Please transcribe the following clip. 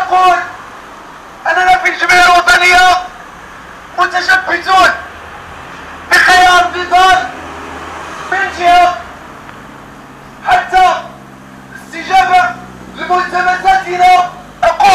أقول أننا في الجمعية الوطنية متشبثون بخيار نضال من جهة حتى استجابة لملزماتنا. أقول